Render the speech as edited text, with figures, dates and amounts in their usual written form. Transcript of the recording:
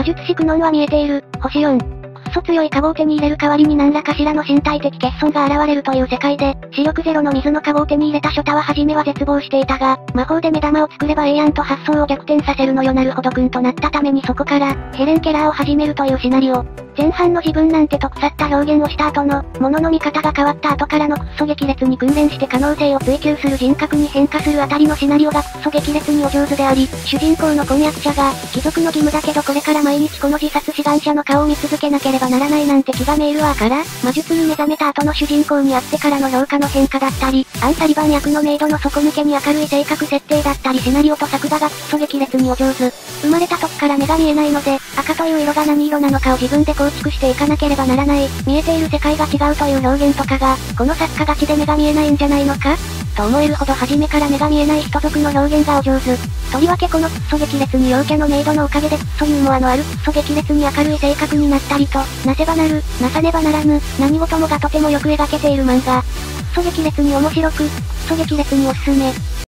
魔術師クノンは見えている。星4。くっそ強いカゴを手に入れる代わりに何らかしらの身体的欠損が現れるという世界で、視力ゼロの水のカゴを手に入れたショタは初めは絶望していたが、魔法で目玉を作ればええやんと発想を逆転させるのよ。なるほどくんとなったためにそこから、ヘレン・ケラーを始めるというシナリオ。前半の自分なんてと腐った表現をした後の、物の見方が変わった後からのくっそ激烈に訓練して可能性を追求する人格に変化するあたりのシナリオがくっそ激烈にお上手であり、主人公の婚約者が、貴族の義務だけどこれから毎日この自殺志願者の顔を見続けなければならないなんて気がめいるわから、魔術に目覚めた後の主人公に会ってからの評価の変化だったり、アン・サリバン役のメイドの底抜けに明るい性格設定だったりシナリオと作画がくっそ激烈にお上手。生まれた時から目が見えないので、赤という色が何色なのかを自分で構築していかなければならない。見えている世界が違うという表現とかが、この作家がちで目が見えないんじゃないのかと思えるほど初めから目が見えない人族の表現がお上手。とりわけこのくっそ激烈に陽キャのメイドのおかげでくっそユーモアのあるくっそ激烈に明るい性格になったりと、なせばなる、なさねばならぬ、何事もがとてもよく描けている漫画。くっそ激烈に面白く、くっそ激烈におすすめ。